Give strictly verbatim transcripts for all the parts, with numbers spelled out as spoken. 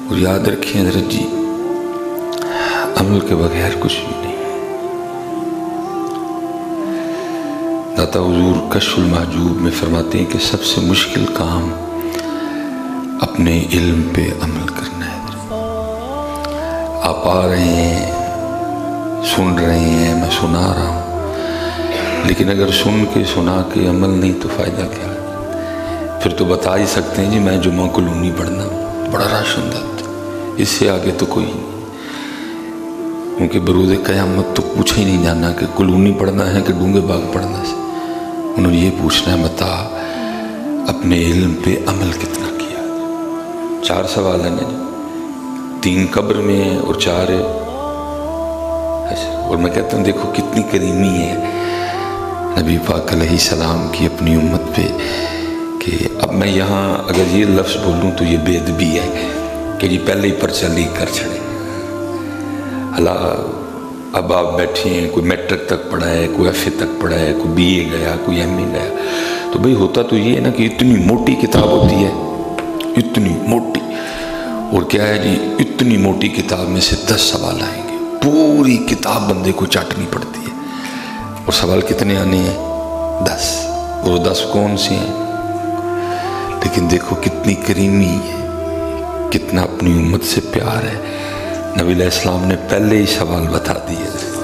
اور یاد رکھیں حضرت جی، عمل کے بغیر کچھ بھی نہیں۔ داتا حضور کشف المحجوب میں فرماتے ہیں کہ سب سے مشکل کام اپنے علم پہ عمل کرنا ہے۔ آپ آ رہے ہیں، سن رہے ہیں، میں سنا رہا ہوں، لیکن اگر سن کے سنا کے عمل نہیں تو فائدہ کیا ہے؟ پھر تو بتا ہی سکتے ہیں جی میں جمعہ کلونی پڑھنا بڑا رش ہوتا ہے، اس سے آگے تو کوئی نہیں، کیونکہ بروز قیامت تو پوچھا ہی نہیں جانا کہ کلونی پڑھنا ہے کہ ڈونگے باغ پڑھنا ہے۔ انہوں نے یہ پوچھنا ہے بتا اپنے علم پہ عمل کتنا کیا۔ چار سوال ہیں نا جی، تین قبر میں ہیں اور چار ہے۔ اور میں کہتا ہوں دیکھو کتنی کریمی ہے نبی پاک علیہ السلام کی اپنی امت پہ، کہ اب میں یہاں اگر یہ لفظ بولوں تو یہ بے ادبی ہے کہ جی پہلے ہی پرچہ لیک کر چھڑے۔ اللہ اب آپ بیٹھے ہیں، کوئی میٹرک تک پڑھا ہے، کوئی ایف اے تک پڑھا ہے، کوئی بی اے گیا، کوئی ایم اے گیا، تو بھئی ہوتا تو یہ ہے نا کہ اتنی موٹی کتاب ہوتی ہے، اتنی موٹی، اور کیا ہے جی اتنی موٹی کتاب میں سے دس سوال آئیں گے، پوری کتاب بندے کو چاٹنی پڑتی ہے، اور سوال کتنے آنے ہیں؟ دس، اور دس کون سے ہیں؟ لیکن دیکھو کتنی کریمی ہے، کتنا اپنی امت سے پیار ہے۔ نبی علیہ السلام نے پہلے ہی سوال بتا دیے،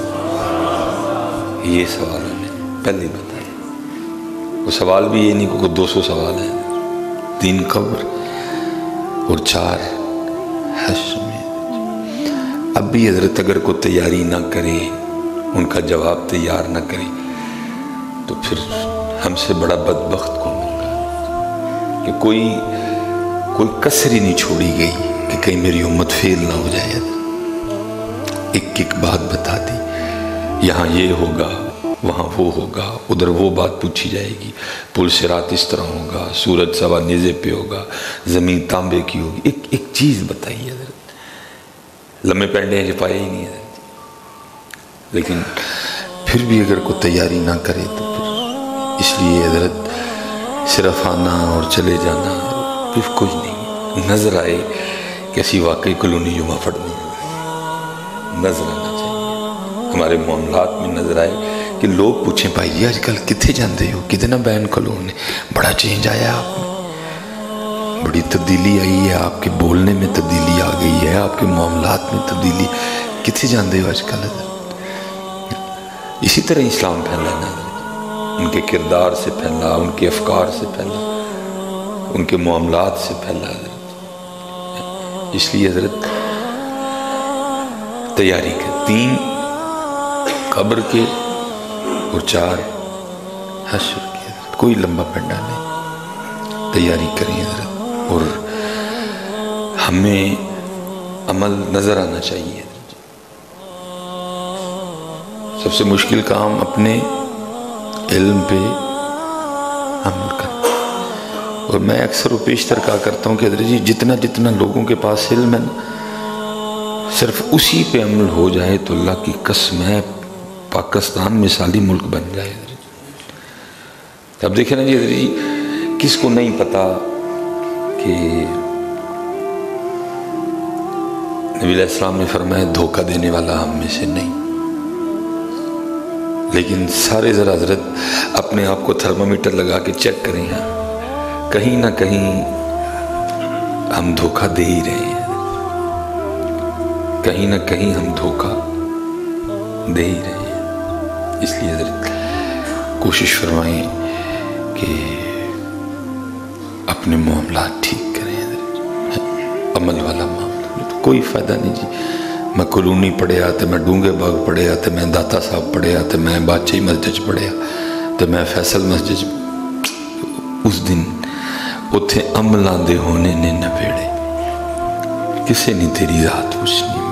یہ سوال ہمیں پہلے ہی بتایا۔ وہ سوال بھی یہ نہیں کہ دو سو سوال ہیں، تین قبر اور چار حشر میں۔ اب بھی حضرت اگر کوئی تیاری نہ کرے، ان کا جواب تیار نہ کرے، تو پھر ہم سے بڑا بدبخت کون ہوگا؟ کہ کوئی کوئی کسر ہی نہیں چھوڑی گئی کہ کہیں میری امت فیل نہ ہو جائے۔ ایک ایک بات بتا دی، یہاں یہ ہوگا، وہاں وہ ہوگا، ادھر وہ بات پوچھی جائے گی، پل صراط اس طرح ہوگا، سورج سوا نیزے پہ ہوگا، زمین تانبے کی ہوگی، ایک ایک چیز بتائیے حضرت۔ لمحے پینڈے ہیں جو پائے ہی نہیں حضرت، لیکن پھر بھی اگر کوئی تیاری نہ کرے تو پھر اس لیے حضرت صرف آنا اور چلے جانا پھر کچھ نہیں، نظر آئے کہ اسی واقعی کلونی جمعہ پڑھنی ہے، نظر آنا چاہیے، ہمارے معاملات میں نظر آئے کہ لوگ پوچھیں بھائی جی آج کل کتنے جاندے ہو، کتنا بین کلون ہے، بڑا چینج آیا آپ میں، بڑی تبدیلی آئی ہے، آپ کے بولنے میں تبدیلی آ گئی ہے، آپ کے معاملات میں تبدیلی، کتنے جاندے ہو آج کل؟ اسی طرح اسلام پھیلا نا، ان کے کردار سے پھیلا، ان کے افکار سے پھیلا، ان کے معاملات سے پھیلا حضرت۔ اس لیے حضرت تیاری کر، تین قبر کے اور چار حشر کی حضرت، کوئی لمبا پنڈا نہیں، تیاری کریں حضرت، اور ہمیں عمل نظر آنا چاہیے۔ سب سے مشکل کام اپنے علم پہ عمل کرنا، اور میں اکثر و بیشتر کہا کرتا ہوں کہ حضرت جی جتنا جتنا لوگوں کے پاس علم ہے نا، صرف اسی پہ عمل ہو جائے تو اللہ کی قسم ہے پاکستان مثالی ملک بن جائے حضرت۔ اب دیکھیں نا جی حضرت جی، کس کو نہیں پتا کہ نبی علیہ السلام نے فرمایا دھوکہ دینے والا ہم میں سے نہیں، لیکن سارے ذرا حضرت اپنے آپ کو تھرمامیٹر لگا کے چیک کریں، ہاں کہیں نہ کہیں ہم دھوکہ دے ہی رہے ہیں، کہیں نہ کہیں ہم دھوکہ دے ہی رہے ہیں۔ اس لیے حضرت کوشش فرمائیں کہ اپنے معاملات ٹھیک کریں حضرت، عمل والا معاملہ، کوئی فائدہ نہیں جی میں کلونی پڑھیا تو میں ڈونگے باغ پڑھیا تو میں داتا صاحب پڑھیا تو میں بادشاہی مسجد پڑھیا تو میں فیصل مسجد، اس دن اتھے عملاں دے ہونے نے نہ بیڑے، کسے نہیں تیری ذات پوچھنی۔